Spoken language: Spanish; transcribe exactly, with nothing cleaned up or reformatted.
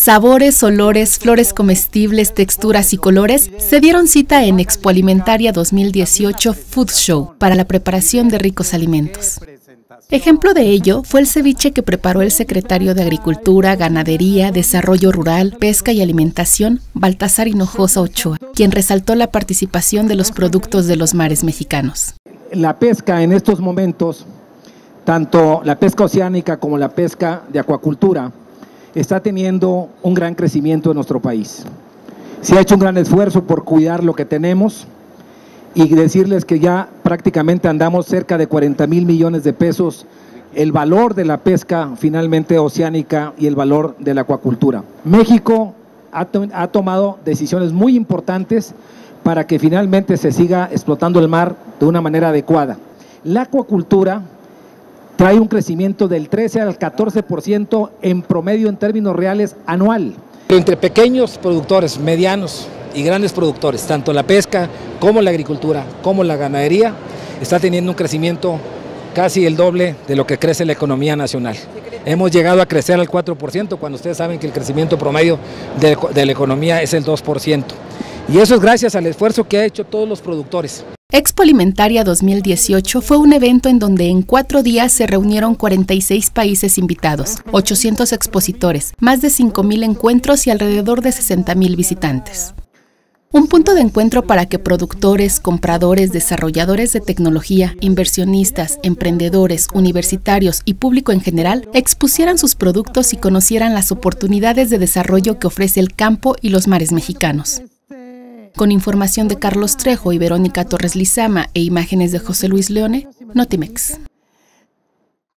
Sabores, olores, flores comestibles, texturas y colores se dieron cita en Expo Alimentaria dos mil dieciocho Food Show para la preparación de ricos alimentos. Ejemplo de ello fue el ceviche que preparó el secretario de Agricultura, Ganadería, Desarrollo Rural, Pesca y Alimentación, Baltasar Hinojosa Ochoa, quien resaltó la participación de los productos de los mares mexicanos. La pesca en estos momentos, tanto la pesca oceánica como la pesca de acuacultura, está teniendo un gran crecimiento en nuestro país. Se ha hecho un gran esfuerzo por cuidar lo que tenemos y decirles que ya prácticamente andamos cerca de cuarenta mil millones de pesos el valor de la pesca finalmente oceánica y el valor de la acuacultura. México ha, to ha tomado decisiones muy importantes para que finalmente se siga explotando el mar de una manera adecuada. La acuacultura trae un crecimiento del trece al catorce por ciento en promedio en términos reales anual. Entre pequeños productores, medianos y grandes productores, tanto la pesca como la agricultura, como la ganadería, está teniendo un crecimiento casi el doble de lo que crece la economía nacional. Hemos llegado a crecer al cuatro por ciento cuando ustedes saben que el crecimiento promedio de, de la economía es el dos por ciento. Y eso es gracias al esfuerzo que han hecho todos los productores. Expo Alimentaria dos mil dieciocho fue un evento en donde en cuatro días se reunieron cuarenta y seis países invitados, ochocientos expositores, más de cinco mil encuentros y alrededor de sesenta mil visitantes. Un punto de encuentro para que productores, compradores, desarrolladores de tecnología, inversionistas, emprendedores, universitarios y público en general expusieran sus productos y conocieran las oportunidades de desarrollo que ofrece el campo y los mares mexicanos. Con información de Carlos Trejo y Verónica Torres Lizama e imágenes de José Luis Leone, Notimex.